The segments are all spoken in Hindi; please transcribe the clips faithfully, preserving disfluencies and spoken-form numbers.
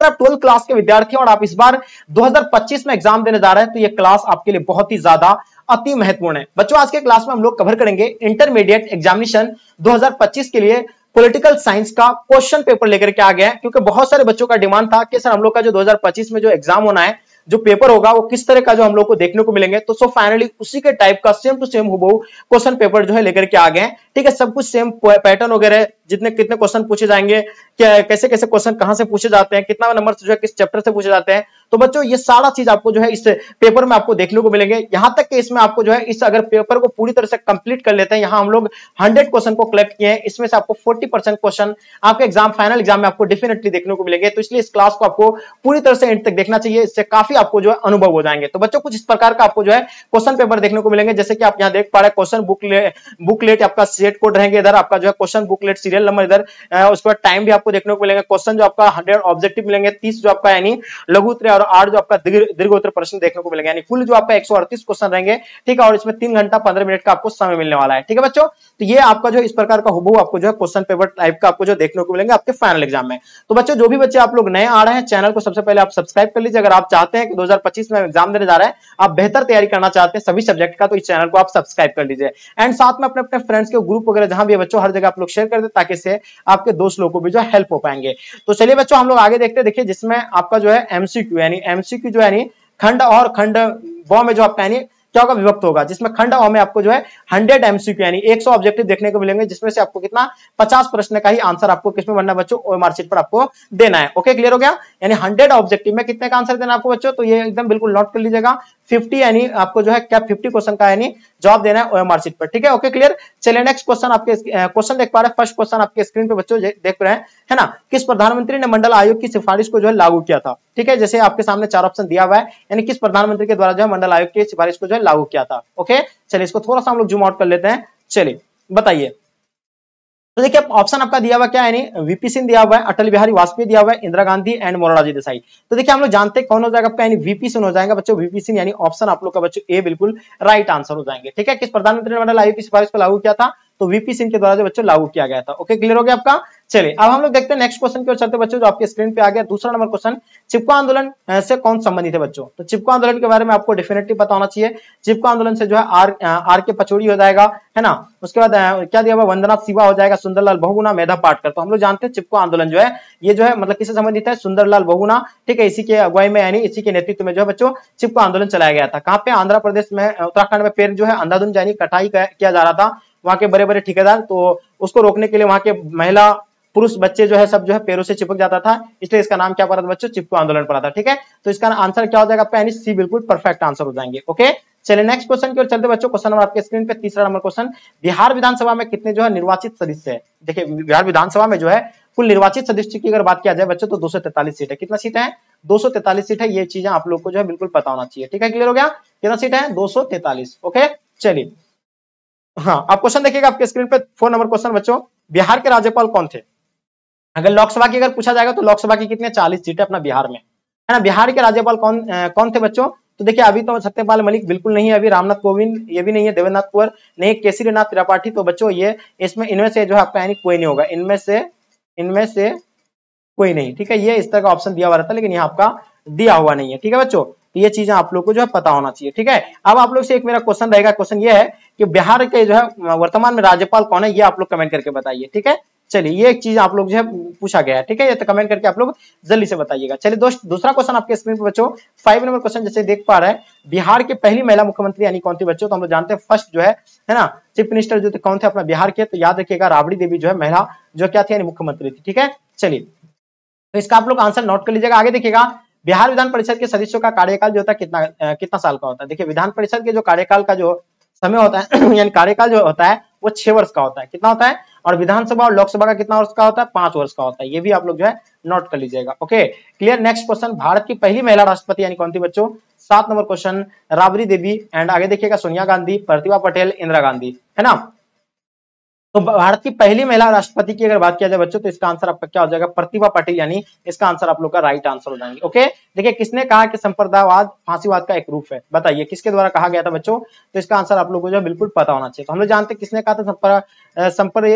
आप ट्वेल्थ क्लास के विद्यार्थी और आप इस बार दो हज़ार पच्चीस में एग्जाम देने जा रहे हैं तो ये क्लास आपके लिए बहुत ही ज्यादा अति महत्वपूर्ण है। बच्चों आज के क्लास में हम लोग कवर करेंगे इंटरमीडिएट एग्जामिनेशन दो हज़ार पच्चीस के लिए पॉलिटिकल साइंस का क्वेश्चन पेपर लेकर के आ गया है, क्योंकि बहुत सारे बच्चों का डिमांड था कि सर हम लोग का जो दो हज़ार पच्चीस में जो एग्जाम होना है, जो पेपर होगा वो किस तरह का जो हम लोग को देखने को मिलेंगे। तो सो फाइनली उसी के टाइप का सेम टू सेम हुबहू क्वेश्चन पेपर जो है लेकर के आ गए हैं। ठीक है, सब कुछ सेम पैटर्न वगैरह, जितने कितने क्वेश्चन पूछे जाएंगे, क्या कैसे कैसे क्वेश्चन कहां से पूछे जाते हैं, कितना नंबर जो है किस चैप्टर से पूछे जाते हैं, तो बच्चों ये सारा चीज आपको जो है इस पेपर में आपको देखने को मिलेंगे। यहां तक कि इसमें आपको जो है इस अगर पेपर को पूरी तरह से कंप्लीट कर लेते हैं, यहां हम लोग हंड्रेड क्वेश्चन को कलेक्ट किए हैं, इसमें से आपको फोर्टी परसेंट क्वेश्चन आपके एग्जाम फाइनल एग्जाम में आपको डेफिनेटली देखने को मिलेंगे। तो इसलिए इस क्लास को आपको पूरी तरह से एंड तक देखना चाहिए, इससे काफी आपको जो है अनुभव हो जाएंगे। तो बच्चों कुछ इस प्रकार का आपको जो है क्वेश्चन पेपर देखने को मिलेंगे, जैसे कि आप यहां देख पा रहे हैं क्वेश्चन बुकलेट बुकलेट आपका सेट कोड रहेंगे, इधर आपका जो है क्वेश्चन बुकलेट सीरियल नंबर, इधर उसके बाद टाइम भी आपको देखने को मिलेंगे, क्वेश्चन जो आपका हंड्रेड ऑब्जेक्टिव मिलेंगे, तीस जो आपका यानी लघु उत्तर और आठ जो आपका दीर्घ उत्तर प्रश्न देखने को मिलेंगे, यानी कुल जो आपका एक सौ अड़तीस क्वेश्चन रहेंगे। ठीक है, और इसमें तीन घंटा पंद्रह मिनट का आपको समय मिलने वाला है। ठीक है बच्चों, तो ये आपका जो इस प्रकार का हुबहू आपको जो है क्वेश्चन पेपर टाइप का आपको जो देखने को मिलेंगे आपके फाइनल एग्जाम में। तो बच्चों जो भी बच्चे आप लोग नए आ रहे हैं, चैनल को सबसे पहले आप सब्सक्राइब कर लीजिए। अगर आप चाहते हैं कि दो हज़ार पच्चीस में एग्जाम देने जा रहे हैं, आप बेहतर तैयारी करना चाहते हैं सभी सब्जेक्ट का, तो इस चैनल को आप सब्सक्राइब कर लीजिए। एंड साथ में अपने अपने फ्रेंड्स के ग्रुप वगैरह जहां भी बच्चों हर जगह आप लोग शेयर कर दे, ताकि इससे आपके दोस्त लोगों को भी जो हेल्प हो पाएंगे। तो चलिए बच्चों हम लोग आगे देखते हैं। देखिए जिसमें आपका जो है एमसीक्यू यानी एमसीक्यू जो है खंड और खंड व में जो आपका यानी क्या होगा विभक्त होगा, जिसमें खंड अ में आपको जो है हंड्रेड एमसीक्यू यानी एक सौ ऑब्जेक्टिव देखने को मिलेंगे, जिसमें से आपको कितना पचास प्रश्न का ही आंसर आपको किसमें बनना है बच्चों, ओएमआर शीट पर आपको देना है। ओके क्लियर हो गया, यानी हंड्रेड ऑब्जेक्टिव में कितने का आंसर देना है आपको बच्चों, तो ये एकदम बिल्कुल नोट कर लीजिएगा, फिफ्टी यानी आपको जो है क्या फिफ्टी क्वेश्चन का यानी जवाब देना है ओएमआर शीट पर। ठीक है, ओके क्लियर। चलिए नेक्स्ट क्वेश्चन आपके क्वेश्चन देख पा रहे हैं, फर्स्ट क्वेश्चन आपके स्क्रीन पे बच्चों देख रहे हैं, है ना, किस प्रधानमंत्री ने मंडल आयोग की सिफारिश को जो है लागू किया था। ठीक है, जैसे आपके सामने चार ऑप्शन दिया हुआ है, यानी किस प्रधानमंत्री के द्वारा जो है मंडल आयोग की सिफारिश को जो है लागू किया था। ओके चलिए इसको थोड़ा सा हम लोग जूम आउट कर लेते हैं। चलिए बताइए, तो देखिए ऑप्शन आपका दिया हुआ क्या है, यानी वीपी सिंह दिया हुआ है, अटल बिहारी वाजपेयी दिया हुआ है, इंदिरा गांधी एंड मोरारजी देसाई। तो देखिए हम लोग जानते हैं कौन हो जाएगा आपका, यानी वीपी सिंह हो जाएगा बच्चों, वीपी सिंह यानी ऑप्शन आप लोग का बच्चों ए बिल्कुल राइट आंसर हो जाएंगे। ठीक है, किस प्रधानमंत्री ने मंडल आयोग की सिफारिश को लागू किया था, तो वीपी सिंह के द्वारा जो बच्चों लागू किया गया था। ओके क्लियर हो गया आपका। चलिए अब हम लोग देखते हैं नेक्स्ट क्वेश्चन की ओर चलते बच्चों, जो आपके स्क्रीन पे आ गया दूसरा नंबर क्वेश्चन, चिपको आंदोलन से कौन संबंधित है बच्चों। तो चिपको आंदोलन के बारे में आपको डेफिनेटली पता होना चाहिए। चिपको आंदोलन से जो है आर आर के पचौड़ी हो जाएगा, है ना, उसके बाद क्या दिया हुआ, वंदनाथ शिवा हो जाएगा, सुंदरलाल बहुगुणा, मेधा पाटकर। तो हम लोग जानते हैं चिपको आंदोलन जो है ये जो है मतलब किससे संबंधित है, सुंदरलाल बहुगुणा। ठीक है, इसी के अगुवाई में यानी इसी के नेतृत्व में जो है बच्चों चिपको आंदोलन चलाया गया था। कहां पे, आंध्र प्रदेश में, उत्तराखंड में पेड़ जो है अंधाधुंध यानी कटाई किया जा रहा था, वहां के बड़े बड़े ठेकेदार, तो उसको रोकने के लिए वहां के महिला पुरुष बच्चे जो है सब जो है पेड़ों से चिपक जाता था, इसलिए इसका नाम क्या पड़ा था बच्चों, चिपको आंदोलन पड़ा था। ठीक है, तो इसका आंसर क्या हो जाएगा आपका, यानी सी बिल्कुल परफेक्ट आंसर हो जाएंगे। ओके चलिए नेक्स्ट क्वेश्चन की ओर चलते बच्चों, क्वेश्चन नंबर आपके स्क्रीन पे तीसरा नंबर क्वेश्चन, बिहार विधानसभा में कितने जो है निर्वाचित सदस्य है। देखिए बिहार विधानसभा में जो है कुल निर्वाचित सदस्य की अगर बात किया जाए बच्चों, तो दो सौ तैंतालीस सीट है। कितना सीट है, दो सौ तैंतालीस सीट है। ये चीजें आप लोग को जो है बिल्कुल पता होना चाहिए। ठीक है, क्लियर हो गया, कितना सीट है, दो सौ तैंतालीस। ओके चलिए हाँ, आप क्वेश्चन देखिएगा आपके स्क्रीन पे, फोर नंबर क्वेश्चन बच्चों, बिहार के राज्यपाल कौन थे। अगर लोकसभा की अगर पूछा जाएगा तो लोकसभा की कितने चालीस सीटें अपना बिहार में, है ना। बिहार के राज्यपाल कौन आ, कौन थे बच्चों, तो देखिए अभी तो सत्यपाल मलिक बिल्कुल नहीं है, अभी रामनाथ कोविंद ये भी नहीं है, देवेंद्रनाथ कुंवर नहीं, केसरीनाथ त्रिपाठी। तो बच्चों ये इसमें इनमें से जो है आपका यानी कोई नहीं होगा, इनमें से इनमें से कोई नहीं। ठीक है, ये इस तरह का ऑप्शन दिया हुआ रहता है, लेकिन यहाँ आपका दिया हुआ नहीं है। ठीक है बच्चों, तो ये चीजें आप लोग को जो है पता होना चाहिए। ठीक है, अब आप लोग से एक मेरा क्वेश्चन रहेगा, क्वेश्चन ये है कि बिहार के जो है वर्तमान में राज्यपाल कौन है, ये आप लोग कमेंट करके बताइए। ठीक है, चलिए ये एक चीज आप लोग जो है पूछा गया है। ठीक है, ये तो कमेंट करके आप लोग जल्दी से बताइएगा। चलिए दोस्त दूसरा क्वेश्चन आपके स्क्रीन पर बच्चों, फाइव नंबर क्वेश्चन जैसे देख पा रहे हैं, बिहार की पहली महिला मुख्यमंत्री यानी कौन थी बच्चों, तो हम लोग जानते हैं फर्स्ट जो है है ना चीफ मिनिस्टर जो थे कौन थे अपना बिहार के, तो याद रखिएगा राबड़ी देवी जो है महिला जो क्या थी यानी मुख्यमंत्री थी। ठीक है, चलिए तो इसका आप लोग आंसर नोट कर लीजिएगा। आगे देखिएगा, बिहार विधान परिषद के सदस्यों का कार्यकाल जो होता है कितना आ, कितना साल का होता है। देखिए विधान परिषद के जो कार्यकाल का जो समय होता है यानी कार्यकाल जो होता है वो छह वर्ष का होता है। कितना होता है, और विधानसभा और लोकसभा का कितना वर्ष का होता है, पांच वर्ष का होता है। ये भी आप लोग जो है नोट कर लीजिएगा। Okay clear. Next question, Bharat की पहली महिला राष्ट्रपति यानी कौन थी बच्चों, सात number question, Rabri Devi. And आगे देखिएगा सोनिया गांधी, प्रतिभा पटेल, इंदिरा गांधी, है ना। तो भारत की पहली महिला राष्ट्रपति की अगर बात किया जाए बच्चों, तो इसका आंसर आपका क्या हो जाएगा, प्रतिभा पाटिल, यानी इसका आंसर आप लोग का राइट आंसर हो जाएंगे। ओके, देखिए किसने कहा कि संप्रदायवाद फांसीवाद का एक रूप है, बताइए किसके द्वारा कहा गया था बच्चों, तो इसका आंसर आप लोगों को जो बिल्कुल पता होना चाहिए। तो हम लोग जानते हैं किसने कहा था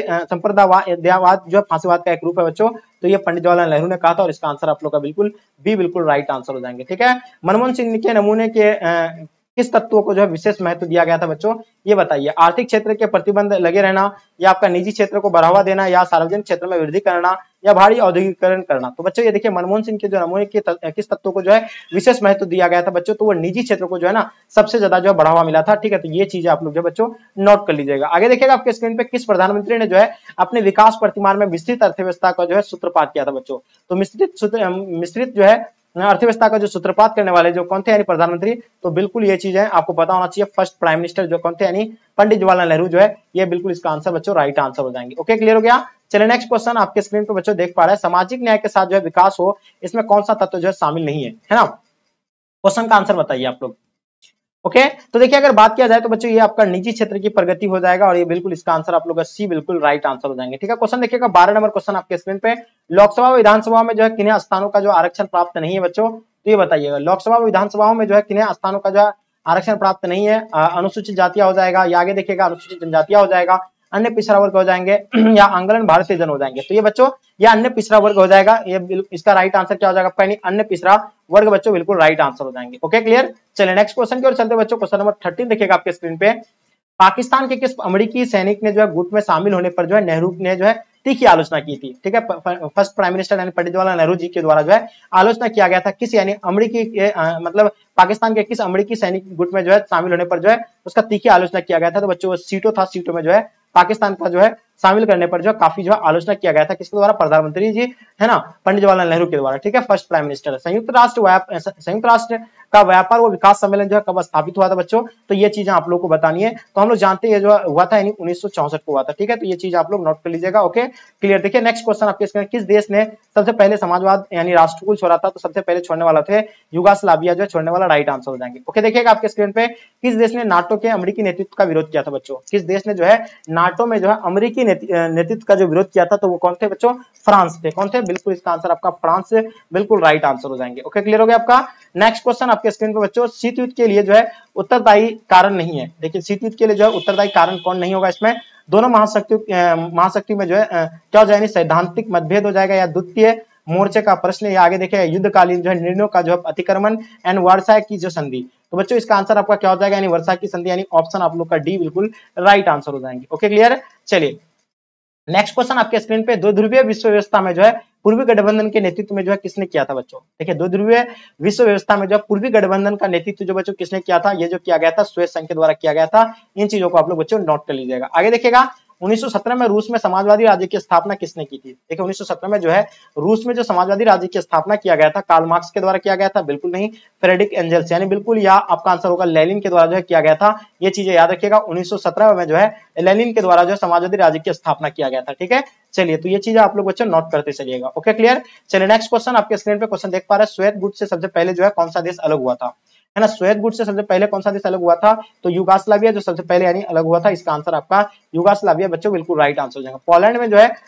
संप्रदायवाद जो है फांसीवाद का एक रूप है बच्चों, तो ये पंडित जवाहरलाल नेहरू ने कहा था, और इसका आंसर आप लोग का बिल्कुल बी बिल्कुल राइट आंसर हो जाएंगे। ठीक है, मनमोहन सिंह के नमूने के किस तत्वों को जो है विशेष महत्व दिया गया था बच्चों, ये बताइए। आर्थिक क्षेत्र के प्रतिबंध लगे रहना, या आपका निजी क्षेत्र को बढ़ावा देना, या सार्वजनिक क्षेत्र में वृद्धि करना, या भारी औद्योगिकरण करना। तो बच्चों ये देखिए मनमोहन सिंह के जो नमूने के किस तत्वों को जो है विशेष महत्व दिया गया था बच्चों, तो वो निजी क्षेत्र को जो है ना सबसे ज्यादा जो है बढ़ावा मिला था। ठीक है, तो ये चीजें आप लोग जो बच्चों नोट कर लीजिएगा। आगे देखिएगा आपके स्क्रीन पे, किस प्रधानमंत्री ने जो है अपने विकास प्रतिमान में विस्तृत अर्थव्यवस्था का जो है सूत्रपात किया था बच्चों, तो मिश्रित मिश्रित जो है अर्थव्यवस्था का जो सूत्रपात करने वाले जो कौन थे, यानी प्रधानमंत्री, तो बिल्कुल ये चीज है आपको पता होना चाहिए, फर्स्ट प्राइम मिनिस्टर जो कौन थे, यानी पंडित जवाहरलाल नेहरू जो है, ये बिल्कुल इसका आंसर बच्चों राइट आंसर हो जाएंगे। ओके, क्लियर हो गया। चलिए नेक्स्ट क्वेश्चन आपके स्क्रीन पे बच्चों देख पा रहे हैं, सामाजिक न्याय के साथ जो है विकास हो, इसमें कौन सा तत्व जो है शामिल नहीं है, है ना, क्वेश्चन का आंसर बताइए आप लोग। ओके okay, तो देखिए अगर बात किया जाए तो बच्चों ये आपका निजी क्षेत्र की प्रगति हो जाएगा, और ये बिल्कुल इसका आंसर आप लोग का सी बिल्कुल राइट आंसर हो जाएंगे। ठीक है, क्वेश्चन देखिएगा बारह नंबर क्वेश्चन आपके स्क्रीन पे, लोकसभा व विधानसभा में जो है किन्हीं स्थानों का जो आरक्षण प्राप्त नहीं है बच्चों, तो ये बताइएगा लोकसभा व विधानसभाओं में जो है किन्हीं स्थानों का जो आरक्षण प्राप्त नहीं है, अनुसूचित जातियां हो जाएगा, या आगे देखिएगा अनुसूचित जनजातियां हो जाएगा, अन्य पिछड़ा वर्ग हो जाएंगे, या आंगलन भारतीय जन हो जाएंगे। तो ये बच्चों या अन्य पिछड़ा वर्ग हो जाएगा, ये इसका राइट आंसर क्या हो जाएगा, यानी अन्य पिछड़ा वर्ग बच्चों बिल्कुल राइट आंसर हो जाएंगे। Okay, clear. चलिए नेक्स्ट क्वेश्चन की ओर चलते बच्चों, क्वेश्चन नंबर थर्टीन देखिएगा आपके स्क्रीन पे, पाकिस्तान के किस अमेरिकी सैनिक ने जो है गुट में शामिल होने पर जो है नेहरू ने जो है तीखी आलोचना की थी। ठीक है, फर्स्ट प्राइम मिनिस्टर यानी पंडित जवाहरलाल नेहरू जी के द्वारा जो है आलोचना किया गया था, किस यानी अमेरिकी के आ, मतलब पाकिस्तान के किस अमेरिकी सैनिक गुट में जो है शामिल होने पर जो है उसका तीखी आलोचना किया गया था। तो बच्चों सीटों था, सीटों में जो है पाकिस्तान का जो है शामिल करने पर जो है काफी जो है आलोचना किया गया था, किसके द्वारा, प्रधानमंत्री जी है ना, पंडित जवाहरलाल नेहरू के द्वारा। ठीक है, फर्स्ट प्राइम मिनिस्टर। संयुक्त राष्ट्र संयुक्त राष्ट्र का व्यापार व विकास सम्मेलन जो है कब स्थापित हुआ था बच्चों, तो ये चीजें आप लोग को बतानी है। तो हम लोग जानते हैं जो हुआ था यानी उन्नीस सौ चौसठ को हुआ था। ठीक है, तो ये चीज आप लोग नोट कर लीजिएगा। Okay, clear. देखिए नेक्स्ट क्वेश्चन आपके स्क्रीन, किस देश ने सबसे पहले समाजवाद यानी राष्ट्रकुल छोड़ा था, तो सबसे पहले छोड़ने वाला थे युगोस्लाविया जो है छोड़ने वाला, राइट आंसर हो जाएंगे। ओके, देखिएगा आपके स्क्रीन पे, किस देश ने नाटो के अमेरिकी नेतृत्व का विरोध किया था बच्चों, किस देश ने जो है नाटो में जो है अमेरिकी नेतृत्व का जो विरोध किया था, तो वो कौन थे बच्चों, फ्रांस थे। कौन थे, बिल्कुल इसका आंसर आपका फ्रांस से बिल्कुल राइट आंसर हो जाएंगे। ओके, क्लियर हो गया आपका। नेक्स्ट क्वेश्चन आपके स्क्रीन पे बच्चों, शीत युद्ध के लिए जो है उत्तरदायी कारण नहीं है। देखिए शीत युद्ध के लिए जो है उत्तरदायी कारण कौन नहीं होगा, इसमें दोनों महाशक्ति महाशक्ति में जो है क्या हो जाएगा, सैद्धांतिक मतभेद हो जाएगा, या द्वितीय मोर्चे का प्रश्न, या आगे देखिए युद्धकालीन जो है निर्णयों का जो है अतिक्रमण एंड वर्षा की जो संधि। तो बच्चों इसका आंसर आपका क्या हो जाएगा, यानी वर्षा की संधि, यानी ऑप्शन आप लोग का डी बिल्कुल राइट आंसर हो जाएंगे। Okay, clear. चलिए नेक्स्ट क्वेश्चन आपके स्क्रीन पे, दो ध्रुवीय विश्व व्यवस्था में जो है पूर्वी गठबंधन के नेतृत्व में जो है किसने किया था बच्चों। देखिए दो ध्रुवीय विश्व व्यवस्था में जो पूर्वी गठबंधन का नेतृत्व जो बच्चों किसने किया था, ये जो किया गया था स्वेत संघ के द्वारा किया गया था। इन चीजों को आप लोग बच्चों नोट कर लीजिएगा। आगे देखिएगा उन्नीस सौ सत्रह में रूस में समाजवादी राज्य की स्थापना किसने की थी। देखिए उन्नीस सौ सत्रह में जो है रूस में जो समाजवादी राज्य की स्थापना किया गया था, कार्ल मार्क्स के द्वारा किया गया था, बिल्कुल नहीं, फ्रेडरिक एंजल्स यानी बिल्कुल, या आपका आंसर होगा लेनिन के द्वारा जो है किया गया था। ये चीजें याद रखिएगा, उन्नीस सौ सत्रह में जो है लेनिन के द्वारा जो है समाजवादी राज्य की स्थापना किया गया था। ठीक है, चलिए तो ये चीजें आप लोग बच्चों नोट करते चलिएगा। Okay, clear. चलिए नेक्स्ट क्वेश्चन आपके स्क्रीन पे क्वेश्चन देख पा रहे हैं, श्वेत गुट से सबसे पहले जो है कौन सा देश अलग हुआ था, है ना, श्वेत गुट से सबसे पहले कौन सा देश अलग हुआ था, तो युगोस्लाविया जो सबसे पहले यानी अलग हुआ था। इसका आंसर आपका युगोस्लाविया बच्चों बिल्कुल राइट आंसर हो जाएगा। पोलैंड में जो है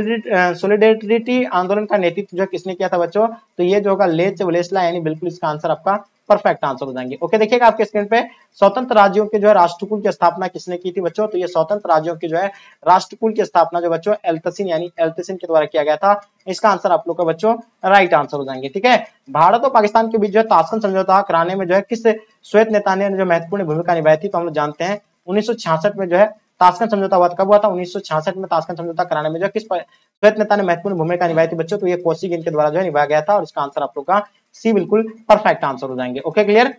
सोलिडेरिटी आंदोलन का नेतृत्व जो किसने किया था बच्चों, तो ये जो होगा लेच वलेस्ला, यानी बिल्कुल इसका आंसर आपका परफेक्ट आंसर हो जाएंगे। ओके, देखिएगा आपके स्क्रीन पे, स्वतंत्र राज्यों के जो है राष्ट्रकुल की स्थापना किसने की थी बच्चों, तो ये स्वतंत्र राज्यों की जो है राष्ट्रकुल की स्थापना जो बच्चों एल्तसिन यानी एल्तसिन के द्वारा किया गया था। इसका आंसर आप लोग का बच्चों राइट आंसर हो जाएंगे। ठीक है, भारत और पाकिस्तान के बीच जो है ताशकंद समझौता कराने में जो है किस श्वेत नेता ने जो महत्वपूर्ण भूमिका निभाई थी, तो हम लोग जानते हैं उन्नीस सौ छियासठ में जो है ताशकंद समझौता हुआ। कब हुआ था, उन्नीस सौ छियासठ में ताशकंद समझौता कराने में जो किस श्वेत नेता ने महत्वपूर्ण भूमिका निभाई थी बच्चों, तो ये कोसिगिन के द्वारा जो है निभाया गया था। और इसका आंसर आप लोग का सी बिल्कुल परफेक्ट आंसर हो जाएंगे। Okay, clear.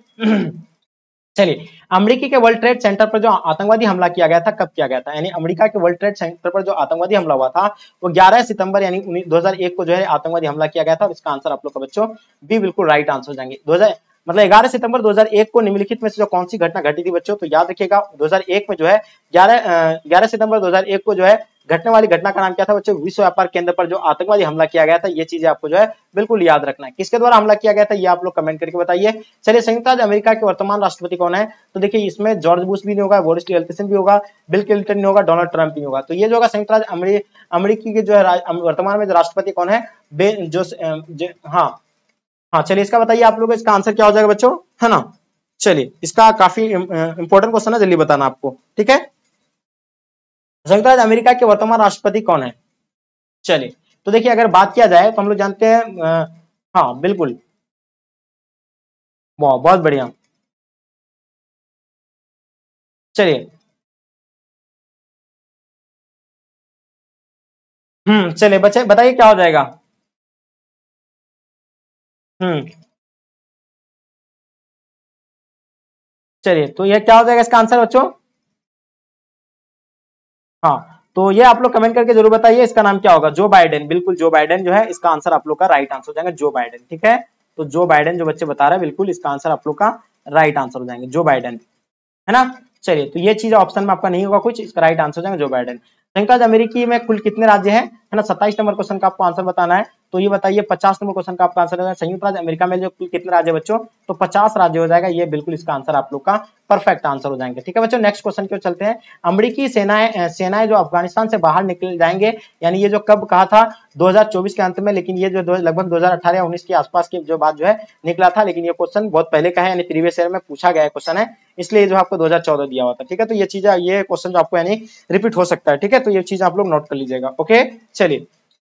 चलिए अमेरिकी के वर्ल्ड ट्रेड सेंटर पर जो आतंकवादी हमला किया गया था, कब किया गया था, यानी अमेरिका के वर्ल्ड ट्रेड सेंटर पर जो आतंकवादी हमला हुआ था वो ग्यारह सितंबर यानी दो हज़ार एक को जो है आतंकवादी हमला किया गया था। और इसका आंसर आप लोग का बच्चों बी बिल्कुल राइट आंसर हो जाएंगे। दो हज़ार मतलब ग्यारह सितंबर दो हज़ार एक को निम्नलिखित में से जो कौन सी घटना घटी थी बच्चों, तो याद रखिएगा दो हज़ार एक में जो है ग्यारह ग्यारह सितंबर दो हज़ार एक को जो है घटने वाली घटना का नाम क्या था बच्चों? विश्व व्यापार केंद्र पर जो आतंकवादी हमला किया गया था, ये चीजें आपको जो है बिल्कुल याद रखना है। किसके द्वारा हमला किया गया था ये आप लोग कमेंट करके बताइए। चलिए, संयुक्त राज्य अमेरिका के वर्तमान राष्ट्रपति कौन है? तो देखिए इसमें जॉर्ज बुश भी नहीं होगा, बोरिस यल्त्सिन भी होगा, बिल क्लिंटन नहीं होगा, डोनाल्ड ट्रंप भी होगा। तो ये जो होगा संयुक्त राज्य अमेरिकी के जो है वर्तमान में जो राष्ट्रपति कौन है? जो, जो हाँ हाँ चलिए इसका बताइए आप लोग, इसका आंसर क्या हो जाएगा बच्चों, है ना? चलिए, इसका काफी इंपॉर्टेंट क्वेश्चन है, जल्दी बताना आपको, ठीक है। संयुक्त राज्य अमेरिका के वर्तमान राष्ट्रपति कौन है? चलिए, तो देखिए अगर बात किया जाए तो हम लोग जानते हैं, आ, हाँ बिल्कुल, बहुत बहुत बढ़िया। चलिए, हम्म चलिए बच्चे बताइए क्या हो जाएगा। हम्म चलिए, तो ये क्या हो जाएगा इसका आंसर बच्चों? हाँ, तो ये आप लोग कमेंट करके जरूर बताइए, इसका नाम क्या होगा? जो बाइडेन, बिल्कुल जो बाइडेन जो है इसका आंसर आप लोग का राइट आंसर हो जाएगा, जो बाइडेन, ठीक है। तो जो बाइडेन जो बच्चे बता रहे हैं, बिल्कुल इसका आंसर आप लोग का राइट आंसर हो जाएंगे, जो बाइडेन, है ना। चलिए, तो ये चीज ऑप्शन में आपका नहीं होगा कुछ, इसका राइट आंसर हो जाएगा जो बाइडेन। संयुक्त राज्य अमेरिकी में कुल कितने राज्य हैं, है ना? सत्ताईस नंबर क्वेश्चन का आपको आंसर बताना है। तो ये बताइए पचास नंबर क्वेश्चन का आपका आंसर है संयुक्त राज्य अमेरिका में जो कुल कितने राज्य बच्चों? तो पचास राज्य हो जाएगा, ये बिल्कुल इसका आंसर आप लोग का परफेक्ट आंसर हो जाएंगे, ठीक है बच्चों। नेक्स्ट क्वेश्चन की ओर चलते हैं। अमेरिकी सेनाएं सेनाएं जो अफगानिस्तान से बाहर निकल जाएंगे, यानी ये जो कब कहा था? दो हज़ार चौबीस के अंत में, लेकिन ये जो लगभग दो हज़ार अठारह या उन्नीस के आसपास की जो बात जो है निकला था, लेकिन ये क्वेश्चन बहुत पहले का है, यानी प्रीवियस ईयर में पूछा गया क्वेश्चन है, इसलिए जो आपको दो हज़ार चौदह दिया हुआ था, ठीक है। तो ये चीज, ये क्वेश्चन जो आपको यानी रिपीट हो सकता है, ठीक है। तो ये चीज आप लोग नोट कर लीजिएगा, ओके। चलिए,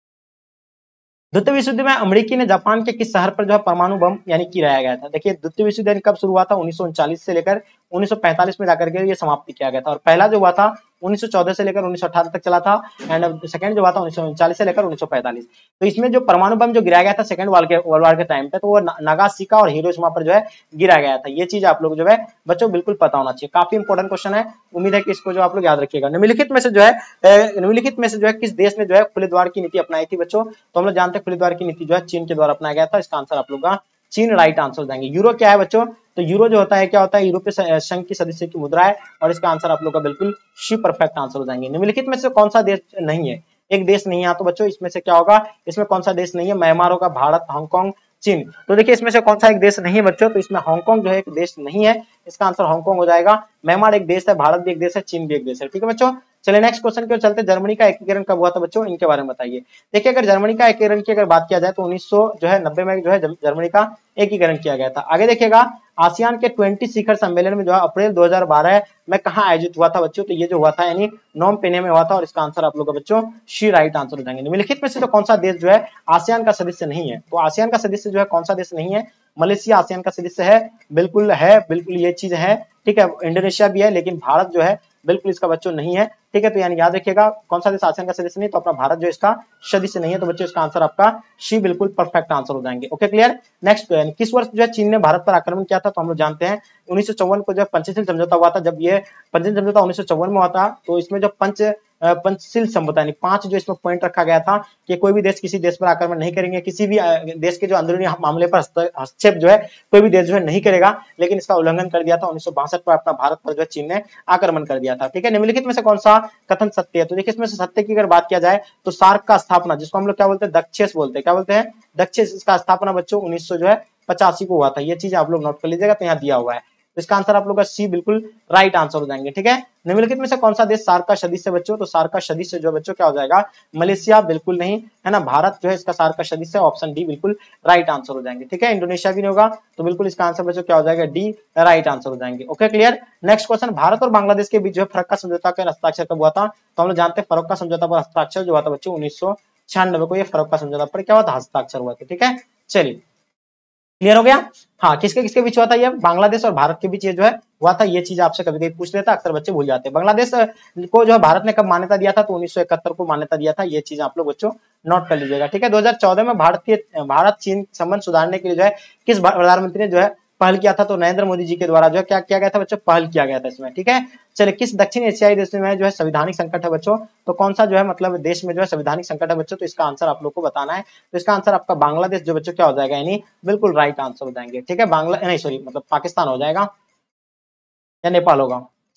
द्वितीय विश्व युद्ध में अमेरिकी ने जापान के किस शहर पर जो है परमाणु बम यानी गिराया गया था? देखिए, द्वितीय विश्व युद्ध कब शुरू हुआ था? उन्नीस सौ उनचालीस से लेकर उन्नीस सौ पैंतालीस में जाकर के ये समाप्त किया गया था, और पहला जो हुआ था उन्नीस सौ चौदह से लेकर उन्नीस सौ अठारह तक चला था, एंड सेकंड जो हुआ था उन्नीस सौ उनचालीस से लेकर उन्नीस सौ पैंतालीस। तो इसमें जो परमाणु बम जो गिराया गया था सेकंड वर्ल्ड वार के टाइम पे, तो वो नागासाकी और हिरोशिमा पर जो है गिरा गया था। ये चीज आप लोग जो है बच्चों बिल्कुल पता होना चाहिए, काफी इंपॉर्टेंट क्वेश्चन है, उम्मीद है कि इसको जो आप लोग याद रखिएगा। निम्नलिखित में से जो है निम्नलिखित में से जो है किस देश ने जो है खुले द्वार की नीति अपनाई थी बच्चों? तो हम लोग जानते हैं खुले द्वार की नीति जो है चीन के द्वारा अपनाया गया था, इसका आंसर आप लोग का चीन राइट आंसर हो जाएंगे। यूरो क्या है बच्चों? तो यूरो जो होता है क्या होता है? यूरोपीय संघ की सदस्य की मुद्रा है, और इसका आंसर आप लोग का बिल्कुल शी परफेक्ट आंसर हो जाएंगे। निम्नलिखित में से कौन सा देश नहीं है? एक देश नहीं है, तो बच्चों इसमें से क्या होगा? इसमें कौन सा देश नहीं है? म्यांमार होगा, भारत, हांगकांग, चीन। तो देखिए इसमें से कौन सा एक देश नहीं है बच्चों? तो इसमें हांगकांग जो है एक देश नहीं है, इसका आंसर हांगकांग हो जाएगा। म्यांमार एक देश है, भारत भी एक देश है, चीन भी एक देश है, ठीक है बच्चों। चलिए नेक्स्ट क्वेश्चन की ओर चलते हैं। जर्मनी का एकीकरण कब हुआ था बच्चों? इनके बारे में बताइए। देखिए, अगर जर्मनी का एकीकरण की अगर बात किया जाए तो उन्नीस सौ जो है नब्बे में जो है जर्मनी का एकीकरण किया गया था। आगे देखिएगा, आसियान के बीस शिखर सम्मेलन में जो है अप्रैल दो हज़ार बारह में कहां आयोजित हुआ था बच्चों? तो ये जो हुआ था यानी नोम पेने में हुआ था, और इसका आंसर आप लोग का बच्चों शी राइट आंसर हो जाएंगे। निम्नलिखित में से तो कौन सा देश जो है आसियान का सदस्य नहीं है? तो आसियान का सदस्य जो है कौन सा देश नहीं है? मलेशिया आसियान का सदस्य है, बिल्कुल है, बिल्कुल ये चीज है, ठीक है। इंडोनेशिया भी है, लेकिन भारत जो है बिल्कुल इसका बच्चों नहीं है, ठीक है। तो यानी याद रखिएगा कौन सा देश आसियान का सदस्य नहीं, तो अपना भारत जो इसका सदस्य नहीं है, तो बच्चों इसका आंसर आपका शी बिल्कुल परफेक्ट आंसर हो जाएंगे, ओके क्लियर। नेक्स्ट, किस वर्ष जो है चीन ने भारत पर आक्रमण किया था? तो हम लोग जानते हैं उन्नीस सौ चौवन को जब पंचशील समझौता हुआ था, जब ये पंचशील समझौता उन्नीस सौ चौवन में हुआ था, तो इसमें जो पंच पंचशील समझौता यानी पांच जो इसमें पॉइंट रखा गया था कि कोई भी देश किसी देश पर आक्रमण नहीं करेंगे, किसी भी देश के जो अंदरूनी मामले पर हस्तक्षेप जो है कोई भी देश जो है नहीं करेगा, लेकिन इसका उल्लंघन कर दिया था उन्नीस सौ बासठ पर अपना भारत पर जो है चीन ने आक्रमण कर दिया था, ठीक है। निम्नलिखित में से कौन सा कथन सत्य है? तो देखिए इसमें से सत्य की अगर बात किया जाए तो सार्क का स्थापना, जिसको हम लोग क्या बोलते हैं? दक्षेस बोलते हैं, क्या बोलते हैं? दक्षेस। इसका स्थापना बच्चों उन्नीस सौ जो है पचासी को हुआ था, ये चीज आप लोग नोट कर लीजिएगा, तो यहाँ दिया हुआ है। तो इसका आंसर आप लोग का सी बिल्कुल राइट आंसर हो जाएंगे, ठीक है। निम्नलिखित में से कौन सा देश सार्क का सदस्य बच्चों? तो सार्क का सदस्य जो बच्चों क्या हो जाएगा? मलेशिया बिल्कुल नहीं, है ना। भारत जो है इसका सार्क का सदस्य, ऑप्शन डी बिल्कुल राइट आंसर हो जाएंगे, ठीक है। इंडोनेशिया भी नहीं होगा, तो बिल्कुल इसका आंसर बच्चों क्या हो जाएगा? डी राइट आंसर हो जाएंगे, okay clear. Next question, Bharat और बांग्लादेश के बीच जो है फरक्का समझौता का हस्ताक्षर कब हुआ था? तो हम लोग जानते हैं फरक्का समझौता पर हस्ताक्षर जो हुआ था बच्चों उन्नीस सौ छियानबे को, ये फरक्का समझौता पर क्या हुआ था? हस्ताक्षर हुआ था, ठीक है। चलिए क्लियर हो गया। हाँ, किसके किसके बीच हुआ था? ये बांग्लादेश और भारत के बीच ये जो है हुआ था, ये चीज आपसे कभी कभी पूछ लेता, अक्सर बच्चे भूल जाते हैं। बांग्लादेश को जो है भारत ने कब मान्यता दिया था? तो उन्नीस सौ इकहत्तर को मान्यता दिया था, ये चीज आप लोग बच्चों नोट कर लीजिएगा, ठीक है। दो हज़ार चौदह में भारतीय भारत चीन संबंध सुधारने के लिए जो है किस प्रधानमंत्री ने जो है पहल किया था? तो नरेंद्र मोदी जी के द्वारा जो है क्या किया गया था बच्चों? पहल किया गया था इसमें, ठीक है। चलिए, किस दक्षिण एशियाई देश में जो है संवैधानिक संकट है बच्चों? तो कौन सा जो है मतलब देश में जो है संवैधानिक संकट है बच्चों? तो इसका आंसर आप लोग को बताना है। तो इसका आंसर आपका बांग्लादेश जो बच्चों क्या हो जाएगा? यानी बिल्कुल राइट आंसर हो जाएंगे, ठीक है। बांग्ला नहीं सॉरी मतलब पाकिस्तान हो जाएगा या नेपाल होगा।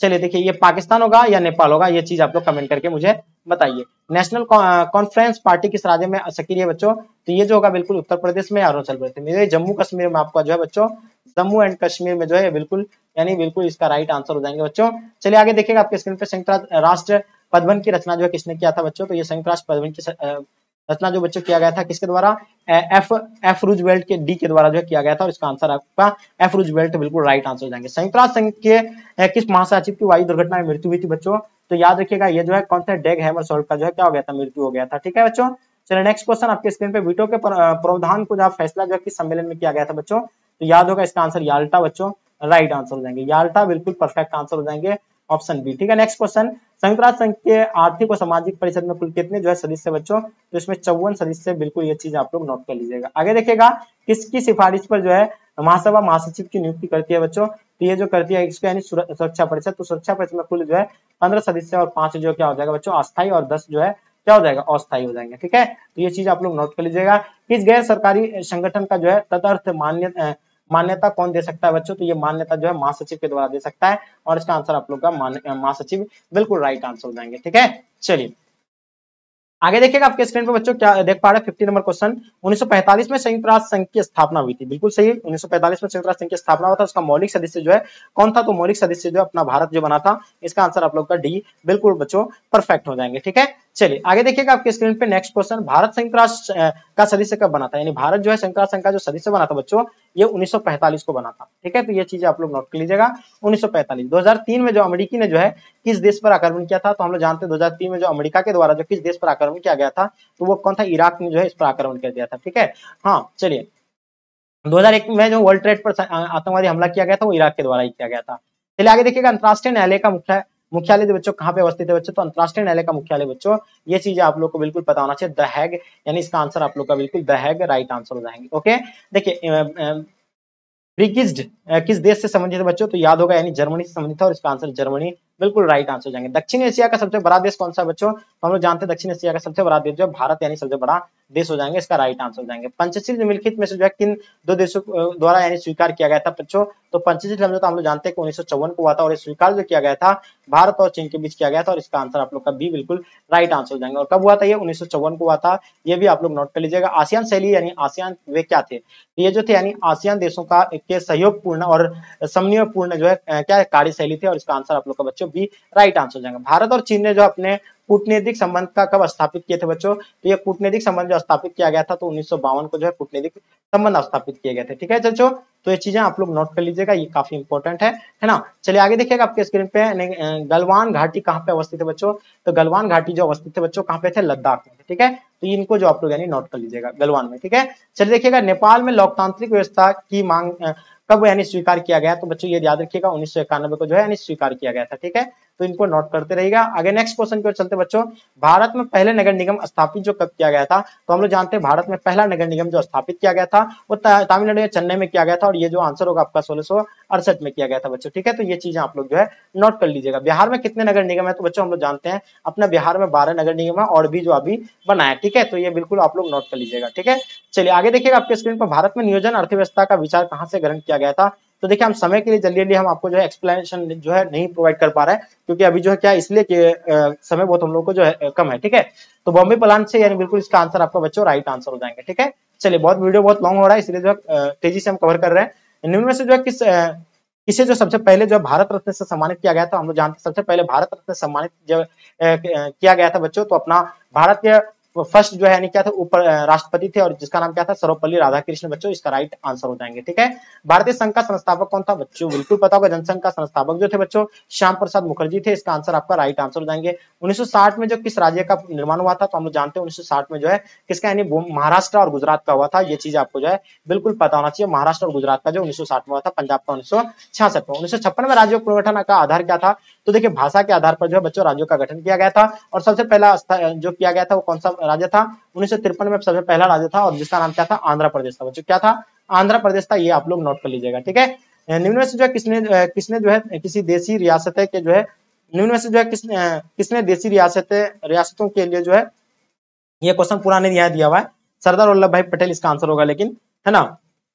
चलिए देखिए ये पाकिस्तान होगा या नेपाल होगा, ये चीज आप लोग कमेंट करके मुझे बताइए। नेशनल कॉन्फ्रेंस पार्टी किस राज्य में सक्रिय है बच्चों, तो ये जो होगा बिल्कुल उत्तर प्रदेश में, अरुणाचल प्रदेश में, जम्मू कश्मीर में आपका जो है बच्चों, जम्मू एंड कश्मीर में जो है बिल्कुल, यानी बिल्कुल इसका राइट आंसर हो जाएंगे बच्चों। चलिए आगे देखिएगा आपके स्क्रीन पे, संयुक्त राष्ट्र पदभन की रचना जो है किसने किया था बच्चों, तो ये संयुक्त राष्ट्र पदभन की रचना जो बच्चों किया गया था किसके द्वारा, एफ एफ रूजवेल्ट के डी के द्वारा जो किया गया था, और इसका आंसर आपका एफ रूजवेल्ट बिल्कुल राइट आंसर हो जाएंगे। संयुक्त राष्ट्र संघ के किस महासचिव की वायु दुर्घटना में मृत्यु हुई थी बच्चों, तो याद रखिएगा ये जो है कौन सा, डेग हैमरशोल्ड का जो है क्या हो गया था, मृत्यु हो गया था। ठीक है बच्चों, चलिए नेक्स्ट क्वेश्चन आपके स्क्रीन पे, वीटो के प्रावधान को जो फैसला जो किस सम्मेलन में किया गया था बच्चों, तो याद होगा इसका आंसर याल्टा बच्चों, राइट आंसर हो जाएंगे, याल्टा बिल्कुल परफेक्ट आंसर हो जाएंगे, ऑप्शन बी। ठीक है, नेक्स्ट क्वेश्चन, संयुक्त राष्ट्र संघ के आर्थिक और सामाजिक परिषद में कुल कितने जो है सदस्य बच्चों, तो इसमें चौवन सदस्य, बिल्कुल ये चीज आप लोग नोट कर लीजिएगा। आगे देखिएगा किसकी सिफारिश पर जो है महासभा महासचिव की नियुक्ति करती है बच्चों, तो ये जो करती है इसको यानी सुरक्षा परिषद, तो सुरक्षा परिषद में कुल जो है पंद्रह सदस्य और पांच जो क्या हो जाएगा बच्चों अस्थायी, और दस जो है क्या हो जाएगा अस्थायी हो जाएंगे। ठीक है, तो ये चीज आप लोग नोट कर लीजिएगा। किस गैर सरकारी संगठन का जो है तदर्थ मान्य मान्यता कौन दे सकता है बच्चों, तो ये मान्यता जो है महासचिव के द्वारा दे सकता है, और इसका आंसर आप लोग का महासचिव बिल्कुल राइट आंसर हो जाएंगे। ठीक है, चलिए आगे देखिएगा आपके स्क्रीन पे बच्चों, क्या देख पा रहे हैं, फिफ्टी नंबर क्वेश्चन, उन्नीस सौ पैंतालीस में संयुक्त राष्ट्र संघ की स्थापना हुई थी, बिल्कुल सही, उन्नीस सौ पैंतालीस में संयुक्त राष्ट्र संघ की स्थापना हुआ था, उसका मौलिक सदस्य जो है कौन था, तो मौलिक सदस्य जो है अपना भारत जो बना था, इसका आंसर आप लोग का डी बिल्कुल बच्चों परफेक्ट हो जाएंगे। ठीक है, चलिए आगे देखिएगा आपके स्क्रीन पे, नेक्स्ट क्वेश्चन, भारत संयुक्त राष्ट्र का सदस्य कब बना था, यानी भारत जो है संयुक्त राष्ट्र संघ का जो सदस्य बना था बच्चों, ये उन्नीस सौ पैंतालीस को बना था। ठीक है, तो ये चीजें आप लोग नोट कर लीजिएगा, उन्नीस सौ पैंतालीस। दो हज़ार तीन में जो अमेरिकी ने जो है किस देश पर आक्रमण किया था, तो हम लोग जानते हैं दो हज़ार तीन में जो अमेरिका के द्वारा जो किस देश पर आक्रमण किया गया था, तो वो कौन था, इराक ने जो है इस पर आक्रमण कर दिया था। ठीक है, हाँ चलिए दो हज़ार एक में जो वर्ल्ड ट्रेड पर आतंकवादी हमला किया गया था वो इराक के द्वारा ही किया गया था। चलिए आगे देखिएगा, अंतरराष्ट्रीय न्यायालय का मुख्य मुख्यालय जो बच्चों कहाँ पे अवस्थित है बच्चों, तो अंतरराष्ट्रीय न्यायालय का मुख्यालय बच्चों, ये चीजें आप लोग को बिल्कुल पता होना चाहिए, द हैग, यानी इसका आंसर आप लोग का बिल्कुल द हैग राइट आंसर हो जाएंगे। ओके, देखिए ब्रिगिज्ड किस देश से संबंधित है बच्चों, तो याद होगा यानी जर्मनी से संबंधित है, और इसका आंसर जर्मनी बिल्कुल राइट आंसर हो जाएंगे। दक्षिण एशिया का सबसे बड़ा देश कौन सा बच्चों, तो हम लोग जानते हैं दक्षिण एशिया का सबसे बड़ा देश जो भारत यानी सबसे बड़ा देश हो जाएंगे, इसका राइट आंसर हो जाएंगे। पंचशील निम्नलिखित में से जो है किन दो देशों द्वारा यानी स्वीकार किया गया था बच्चों, तो पंचशील समझौता हम लोग जानते हैं कि उन्नीस सौ चौवन को हुआ था, और ये स्वीकार जो किया गया था भारत और चीन के बीच किया गया था, और इसका आंसर आप लोग का बी बिल्कुल राइट आंसर हो जाएंगे। और कब हुआ था ये, उन्नीस सौ चौवन को हुआ था, ये भी आप लोग नोट कर लीजिएगा। आसियान शैली यानी आसियान वे क्या थे, ये जो थे यानी आसियान देशों का के सहयोगपूर्ण और समन्वयपूर्ण जो है क्या कार्यशैली थी, और इसका आंसर आप लोग का बच्चों बी राइट आंसर हो जाएगा। भारत और चीन ने जो अपने कूटनीतिक संबंध का कब स्थापित किए थे बच्चों, तो ये कूटनीतिक संबंध जो स्थापित किया गया था तो उन्नीस सौ बावन को जो है कूटनीतिक संबंध स्थापित किए गए थे। ठीक है बच्चों, तो ये चीजें आप लोग नोट कर लीजिएगा, ये काफी इंपॉर्टेंट है है ना। चलिए आगे देखिएगा आपके स्क्रीन पे, गलवान घाटी कहाँ पे अवस्थित है बच्चों, तो गलवान घाटी जो अवस्थित है बच्चों कहाँ पे थे, लद्दाख में। ठीक है, तो इनको जो आप लोग यानी नोट कर लीजिएगा गलवान में। ठीक है, चलिए देखिएगा, नेपाल में लोकतांत्रिक व्यवस्था की मांग कब यानी स्वीकार किया गया, तो बच्चों ये याद रखिएगा उन्नीस सौ इक्यानवे को जो है यानी स्वीकार किया गया था। ठीक है, तो इनको नोट करते रहिएगा। आगे नेक्स्ट क्वेश्चन की ओर चलते बच्चों, भारत में पहले नगर निगम स्थापित जो कब किया गया था, तो हम लोग जानते हैं भारत में पहला नगर निगम जो स्थापित किया गया था वो तमिलनाडु में चेन्नई में किया गया था, और ये जो आंसर होगा आपका सोलह सौ अड़सठ में किया गया था बच्चों। ठीक है, तो ये चीजें आप लोग जो है नोट कर लीजिएगा। बिहार में कितने नगर निगम है, तो बच्चों हम लोग जानते हैं अपना बिहार में बारह नगर निगम है, और भी जो अभी बना है। ठीक है, तो ये बिल्कुल आप लोग नोट कर लीजिएगा। ठीक है, चलिए आगे देखिएगा आपके स्क्रीन पर, भारत में नियोजन अर्थव्यवस्था का विचार कहां से ग्रहण किया गया था, तो देखिए हम समय के लिए जल्दी जल्दी हम आपको जो है एक्सप्लेनेशन जो है नहीं प्रोवाइड कर पा रहे हैं, क्योंकि अभी जो है क्या इसलिए कि समय बहुत हम लोग को जो है कम है। ठीक है, तो बॉम्बे प्लान से यानी बिल्कुल इसका आंसर आपका बच्चों राइट आंसर हो जाएंगे। ठीक है, चलिए बहुत वीडियो बहुत लॉन्ग हो रहा है, इसलिए जो है तेजी से हम कवर कर रहे हैं। निम्न में से जो है किस किसे जो सबसे पहले जो भारत रत्न से सम्मानित किया गया था, हम लोग जानते हैं सबसे पहले भारत रत्न से सम्मानित जो किया गया था बच्चों, तो अपना भारत के फर्स्ट जो है यानी क्या था ऊपर राष्ट्रपति थे, और जिसका नाम क्या था, सर्वपल्ली राधाकृष्ण बच्चों, इसका राइट आंसर हो जाएंगे। ठीक है, भारतीय संघ का संस्थापक कौन था बच्चों, बिल्कुल पता होगा, जनसंघ का संस्थापक जो थे बच्चों श्याम प्रसाद मुखर्जी थे, इसका आंसर आपका राइट आंसर हो जाएंगे। उन्नीस सौ साठ में जो किस राज्य का निर्माण हुआ था, तो हम लोग जानते हैं उन्नीस सौ साठ में जो है किसका यानी महाराष्ट्र और गुजरात का हुआ था, ये चीज आपको जो है बिल्कुल पता होना चाहिए। महाराष्ट्र और गुजरात का जो उन्नीस सौ साठ में हुआ था, पंजाब का उन्नीस सौ छियासठ में। उन्नीस सौ छप्पन में राज्यों के पुनर्गठन का आधार क्या था, तो देखिए भाषा के आधार पर जो है बच्चों राज्यों का गठन किया गया था, और सबसे पहला जो किया गया था वो कौन सा राज्य था, उन्नीस सौ तिरपन में सबसे पहला राज्य था, और जिसका नाम क्या था, आंध्र प्रदेश था बच्चों। क्या था, आंध्र प्रदेश था, ये आप लोग नोट कर लीजिएगा। ठीक है, निम्न में से जो है किसने किसने जो है किसी देशी रियासत के जो है निम्न में से जो है किसने किसने देशी रियासत रियासतों के लिए जो है, ये क्वेश्चन पुराने दिया दिया हुआ है, सरदार वल्लभ भाई पटेल इसका आंसर होगा, लेकिन है ना।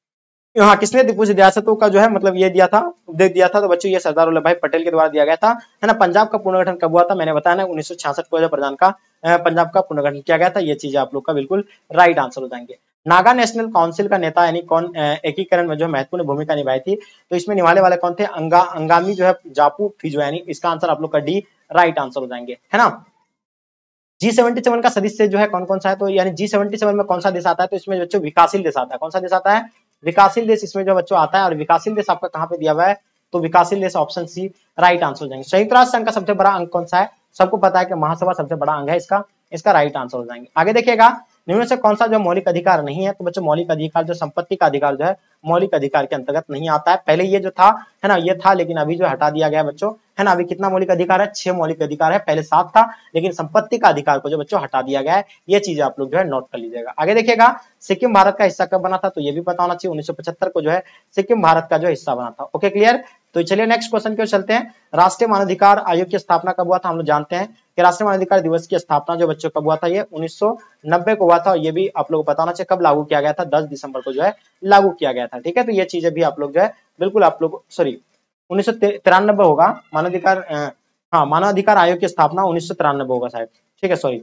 हाँ, किसने कुछ रियासतों का जो है मतलब ये दिया था, दे दिया था, तो बच्चों ये सरदार वल्लभ भाई पटेल के द्वारा दिया गया था, है ना। पंजाब का पुनर्गठन कब हुआ था, मैंने बताया ना उन्नीस सौ छियासठ को जो प्रधान का पंजाब का पुनर्गठन किया गया था। ये चीजें आप लोग का बिल्कुल राइट आंसर हो जाएंगे। नागा नेशनल काउंसिल का नेता यानी कौन एकीकरण में जो महत्वपूर्ण भूमिका निभाई थी, तो इसमें निभाने वाले कौन थे, अंगा अंगामी जो है जापू फिजो, यानी इसका आंसर आप लोग का डी राइट आंसर हो जाएंगे, है ना। जी सेवेंटी सेवन का सदस्य जो है कौन कौन सा है, तो यानी जी सेवेंटी सेवन में कौन सा देश आता है, तो इसमें बच्चों विकासशील देश आता है। कौन सा देश आता है, विकासशील देश इसमें जो बच्चों आता है। और विकासशील देश आपका कहाँ पे दिया हुआ है, तो विकासशील देश ऑप्शन सी राइट आंसर हो जाएंगे। संयुक्त राष्ट्र संघ का सबसे बड़ा अंग कौन सा है, सबको पता है कि महासभा सबसे बड़ा अंग है इसका, इसका राइट आंसर हो जाएंगे। आगे देखिएगा, निम्न से कौन सा जो मौलिक अधिकार नहीं है, तो बच्चों मौलिक अधिकार जो संपत्ति का अधिकार जो है मौलिक अधिकार के अंतर्गत नहीं आता है। पहले ये जो था, है ना, ये था, लेकिन अभी जो हटा दिया गया बच्चों, है ना। अभी कितना मौलिक अधिकार है, छह मौलिक अधिकार है, पहले सात था, लेकिन संपत्ति का अधिकार को जो बच्चों हटा दिया गया है। ये चीजें आप लोग जो है नोट कर लीजिएगा। आगे देखिएगा, सिक्किम भारत का हिस्सा कब बना था, तो ये भी पता होना चाहिए, उन्नीस सौ पचहत्तर को जो है सिक्किम भारत का जो हिस्सा बना था। Okay, clear. तो चलिए नेक्स्ट क्वेश्चन की ओर चलते हैं। राष्ट्रीय मानवाधिकार आयोग की स्थापना कब हुआ था, हम लोग जानते हैं कि राष्ट्रीय मानवाधिकार दिवस की स्थापना जो बच्चों कब हुआ था, ये उन्नीस सौ नब्बे को हुआ था। और ये भी आप लोग को पता होना चाहिए कब लागू किया गया था, दस दिसंबर को जो है लागू किया गया था। ठीक है, तो ये चीजें भी आप लोग जो है बिल्कुल आप लोग, सॉरी उन्नीस सौ तिरानबे होगा मानवाधिकार, हाँ मानवाधिकार आयोग की स्थापना उन्नीस सौ तिरानबे होगा शायद, ठीक है, सॉरी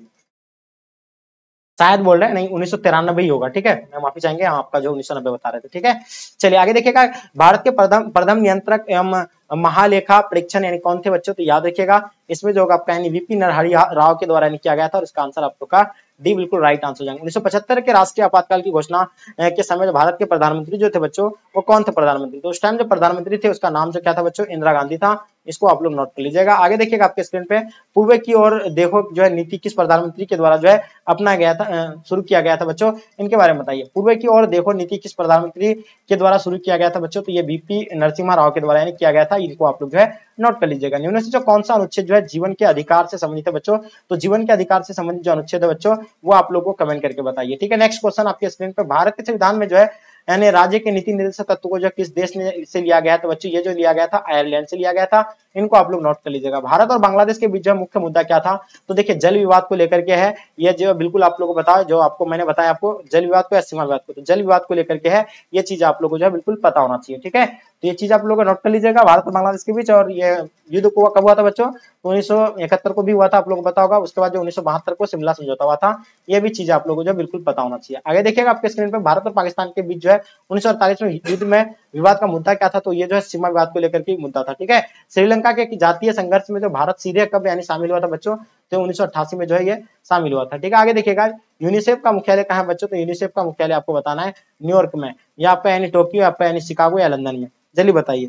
शायद बोल रहे हैं, नहीं उन्नीस सौ तिरानबे ही होगा। ठीक है, मैं माफी चाहेंगे, हम आपका जो उन्नीस सौ नब्बे बता रहे थे। ठीक है, चलिए आगे देखिएगा, भारत के प्रथम प्रथम नियंत्रक एवं महालेखा परीक्षण यानी कौन थे बच्चों, तो याद रखिएगा इसमें जो आपका यानी वीपी नरहरि राव के द्वारा किया गया था, और इसका आंसर आपको का डी बिल्कुल राइट आंसर हो जाएंगे। उन्नीस सौ पचहत्तर के राष्ट्रीय आपातकाल की घोषणा के समय भारत के प्रधानमंत्री जो थे बच्चों, वो कौन थे प्रधानमंत्री, तो उस टाइम जो प्रधानमंत्री थे उसका नाम जो क्या था बच्चों, इंदिरा गांधी था। इसको आप लोग नोट कर लीजिएगा। आगे देखिएगा आपके स्क्रीन पे, पूर्व की ओर देखो जो है नीति किस प्रधानमंत्री के द्वारा जो है अपनाया गया था, शुरू किया गया था बच्चों, इनके बारे में बताइए। पूर्व की ओर देखो नीति किस प्रधानमंत्री के द्वारा शुरू किया गया था बच्चों, तो ये बीपी नरसिम्हा राव के द्वारा यानी किया गया था। इनको आप लोग जो है नोट कर लीजिएगा। निम्न से जो कौन सा अनुच्छेद जो है जीवन के अधिकार से संबंधित है बच्चों, तो जीवन के अधिकार से संबंधित जो अनुच्छेद है बच्चों, वो आप लोगों को कमेंट करके बताइए। ठीक है, नेक्स्ट क्वेश्चन आपके स्क्रीन पे, भारत के संविधान में जो है यानी राज्य के नीति निर्देशक तत्व को जो किस देश ने से लिया गया है, तो बच्चों ये जो लिया गया था आयरलैंड से लिया गया था। इनको आप लोग नोट कर लीजिएगा। भारत और बांग्लादेश के बीच जो मुख्य मुद्दा क्या था, तो देखिए जल विवाद को लेकर के है, ये जो बिल्कुल आप लोगों को बताओ, जो आपको मैंने बताया आपको जल विवाद को या सीमा विवाद को, तो जल विवाद को लेकर के है, ये चीज आप लोगों को जो है बिल्कुल पता होना चाहिए। ठीक है, तो ये चीज आप लोग नोट कर लीजिएगा, भारत और बांग्लादेश के बीच। और ये युद्ध को कब हुआ था बच्चों, तो उन्नीस सौ इकहत्तर को भी हुआ था, आप लोगों को पता होगा। उसके बाद जो उन्नीस सौ बहत्तर को शिमला समझौता हुआ था, ये भी चीज आप लोगों को जो बिल्कुल पता होना चाहिए। आगे देखिएगा आपके स्क्रीन पर, भारत और पाकिस्तान के बीच जो है उन्नीस सौ अड़तालीस में युद्ध में विवाद का मुद्दा क्या था, तो ये जो है सीमा विवाद को लेकर के मुद्दा था। ठीक है, श्रीलंका के जातीय संघर्ष में जो भारत सीधे कब यानी शामिल हुआ था बच्चों, तो उन्नीस सौ अट्ठासी में जो है ये शामिल हुआ था। ठीक है, आगे देखिएगा, यूनिसेफ का मुख्यालय कहाँ है बच्चों, तो यूनिसेफ का मुख्यालय आपको बताना है न्यूयॉर्क में, या आपका यानी टोक्यो, आपका यानी शिकागो या लंदन में, जल्दी बताइए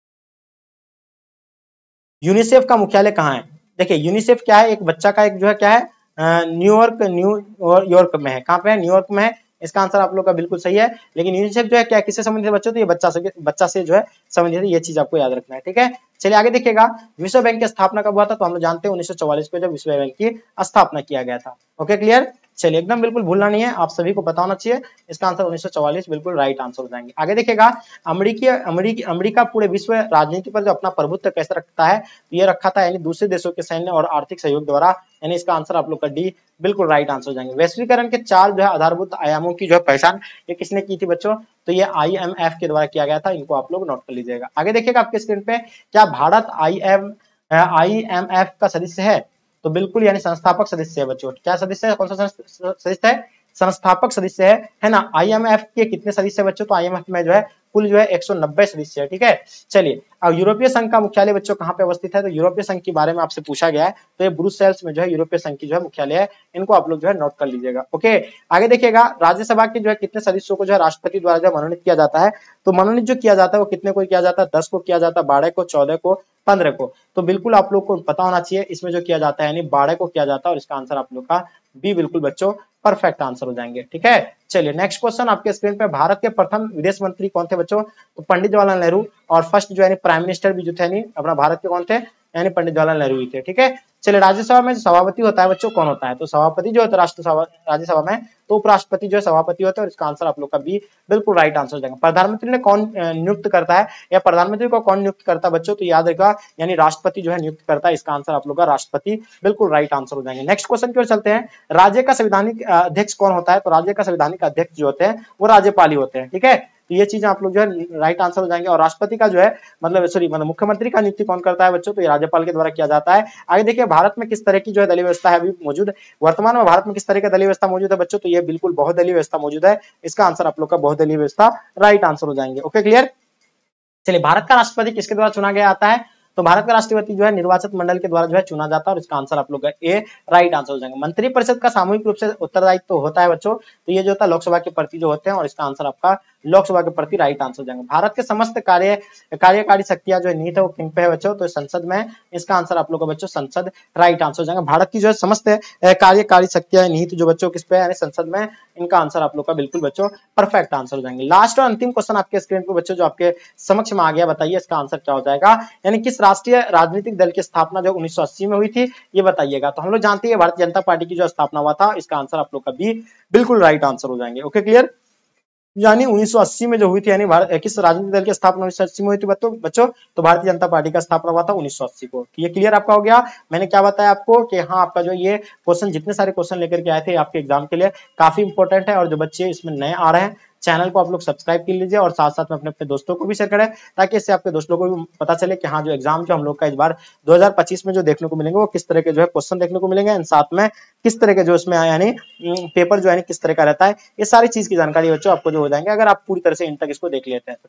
यूनिसेफ का मुख्यालय कहाँ है। देखिए यूनिसेफ क्या है, एक बच्चा का एक जो है क्या है, न्यूयॉर्क न्यूयॉर्क में है। कहाँ पे है, न्यूयॉर्क में है। इसका आंसर आप लोग का बिल्कुल सही है। लेकिन यूनिसेफ जो है क्या किससे संबंधित है बच्चों, तो ये बच्चा से बच्चा से जो है संबंधित है। ये चीज आपको याद रखना है। ठीक है, चलिए आगे देखिएगा, विश्व बैंक की स्थापना कब हुआ था, तो हम लोग जानते हैं उन्नीस सौ चौवालीस को जब विश्व बैंक की स्थापना किया गया था। Okay, clear. चलिए एकदम बिल्कुल भूलना नहीं है, आप सभी को पता होना चाहिए। इसका आंसर उन्नीस सौ चौवालीस बिल्कुल राइट आंसर हो जाएंगे। आगे देखिएगा, अमेरिकी अमेरिकी अमेरिका पूरे विश्व राजनीति पर जो अपना प्रभुत्व कैसे रखता है, ये रखा था यानी दूसरे देशों के सैन्य और आर्थिक सहयोग द्वारा, यानी इसका आंसर आप लोग का डी बिल्कुल राइट आंसर हो जाएंगे। वैश्वीकरण के चार जो है आधारभूत आयामों की जो है पहचान ये किसने की थी बच्चों, तो ये आई एम एफ के द्वारा किया गया था। इनको आप लोग नोट कर लीजिएगा। आगे देखिएगा आपके स्क्रीन पे, क्या Bharat I M I M F का सदस्य है, तो बिल्कुल यानी संस्थापक सदस्य है बच्चों। क्या सदस्य है, कौन सा सदस्य है, संस्थापक सदस्य है, है ना। आईएमएफ के कितने सदस्य बच्चों, तो आईएमएफ में जो है कुल जो है एक सौ नब्बे सदस्य है। ठीक है, चलिए अब यूरोपीय संघ का मुख्यालय बच्चों कहाँ पे अवस्थित है, तो यूरोपीय संघ के बारे में आपसे पूछा गया है, तो ये ब्रुसेल्स में जो है यूरोपीय संघ की जो है मुख्यालय है। इनको आप लोग जो है नोट कर लीजिएगा। ओके, आगे देखिएगा, राज्यसभा के जो है कितने सदस्यों को जो है राष्ट्रपति द्वारा जो मनोनीत किया जाता है, तो मनोनीत जो किया जाता है वो कितने को किया जाता है, दस को किया जाता है, बारह को, चौदह को, पंद्रह को। तो बिल्कुल आप लोग को पता होना चाहिए इसमें जो किया जाता है यानी बारह को किया जाता है। और इसका आंसर आप लोग का बी बिल्कुल बच्चों परफेक्ट आंसर हो जाएंगे। ठीक है, चलिए नेक्स्ट क्वेश्चन आपके स्क्रीन पे, भारत के प्रथम विदेश मंत्री कौन थे बच्चों, तो पंडित जवाहरलाल नेहरू। और फर्स्ट जो है प्राइम मिनिस्टर भी जो थे नहीं अपना भारत के कौन थे, यानी पंडित जवाहरलाल नेहरू ही थे। ठीक है, चलिए राज्यसभा में जो सभापति होता है बच्चों कौन होता है, तो सभापति जो होता है राष्ट्रसभा राज्यसभा में, तो उपराष्ट्रपति जो है सभापति होता है। और इसका आंसर आप लोग का बी बिल्कुल राइट आंसर हो जाएगा। प्रधानमंत्री ने कौन नियुक्त करता है या प्रधानमंत्री को कौन नियुक्त करता है बच्चों, तो याद रखा यानी राष्ट्रपति जो है नियुक्त करता है। इसका आंसर आप लोग का राष्ट्रपति बिल्कुल राइट आंसर हो जाएंगे। नेक्स्ट क्वेश्चन की ओर चलते हैं, राज्य का संवैधानिक अध्यक्ष कौन होता है, तो राज्य का संवैधानिक अध्यक्ष जो होते हैं वो राज्यपाल ही होते हैं। ठीक है, तो ये चीजें आप लोग जो है राइट आंसर हो जाएंगे। और राष्ट्रपति का जो है मतलब सॉरी मतलब मुख्यमंत्री का नियुक्ति कौन करता है बच्चों, तो ये राज्यपाल के द्वारा किया जाता है। आगे देखिए भारत में किस तरह की जो है दलीय व्यवस्था है अभी मौजूद, वर्तमान में भारत में किस तरह का दलीय व्यवस्था मौजूद है बच्चों, तो ये बिल्कुल बहुदलीय व्यवस्था मौजूद है। इसका आंसर आप लोग का बहुदलीय व्यवस्था राइट आंसर हो जाएंगे। Okay clear. चलिए भारत का राष्ट्रपति किसके द्वारा चुना गया आता है, तो भारत का राष्ट्रपति जो है निर्वाचित मंडल के द्वारा जो है चुना जाता है। और इसका आंसर आप लोग का ए राइट आंसर हो जाएंगे। मंत्रिपरिषद का सामूहिक रूप से उत्तरदायित्व तो होता है बच्चों, तो ये जो होता है लोकसभा के प्रति जो होते हैं, और इसका आंसर आपका लोकसभा के प्रति राइट आंसर हो जाएंगे। भारत के समस्त कार्य कार्यकारी शक्तियां जो है नीत है वो किन पे है बच्चों, तो संसद में। इसका आंसर आप लोग का बच्चों संसद राइट आंसर हो जाएगा। भारत की जो है समस्त कार्यकारी शक्तियां नीत जो बच्चों किस पे है, यानी संसद में। इनका आंसर आप लोग का बिल्कुल बच्चों परफेक्ट आंसर हो जाएंगे। लास्ट और अंतिम क्वेश्चन आपके स्क्रीन पे बच्चों जो आपके समक्ष में आ गया, बताइए इसका आंसर क्या हो जाएगा, यानी किस राष्ट्रीय राजनीतिक दल की स्थापना जो उन्नीस सौ अस्सी में हुई थी, ये बताइएगा। तो हम लोग जानते हैं भारतीय जनता पार्टी की जो स्थापना हुआ था, इसका आंसर आप लोग का बी बिल्कुल राइट आंसर हो जाएंगे। Okay clear. यानी उन्नीस सौ अस्सी में जो हुई थी, यानी भारत किस राजनीतिक दल की स्थापना उन्नीस सौ अस्सी में हुई थी बच्चों, तो भारतीय जनता पार्टी का स्थापना हुआ था उन्नीस सौ अस्सी को। ये क्लियर आपका हो गया। मैंने क्या बताया आपको कि हाँ आपका जो ये क्वेश्चन जितने सारे क्वेश्चन लेकर के आए थे आपके एग्जाम के लिए काफी इंपॉर्टेंट है। और जो बच्चे इसमें नए आ रहे हैं चैनल को आप लोग सब्सक्राइब कर लीजिए और साथ साथ में अपने अपने दोस्तों को भी शेयर करें, ताकि इससे आपके दोस्तों को भी पता चले कि हाँ जो एग्जाम जो हम लोग का इस बार दो हज़ार पच्चीस में जो देखने को मिलेंगे वो किस तरह के जो है क्वेश्चन देखने को मिलेंगे, साथ में किस तरह के जो इसमें यानी पेपर जो है किस तरह का रहता है, ये सारी चीज की जानकारी बच्चों आपको जो हो जाएंगे अगर आप पूरी तरह से इन तक इसको देख लेते हैं।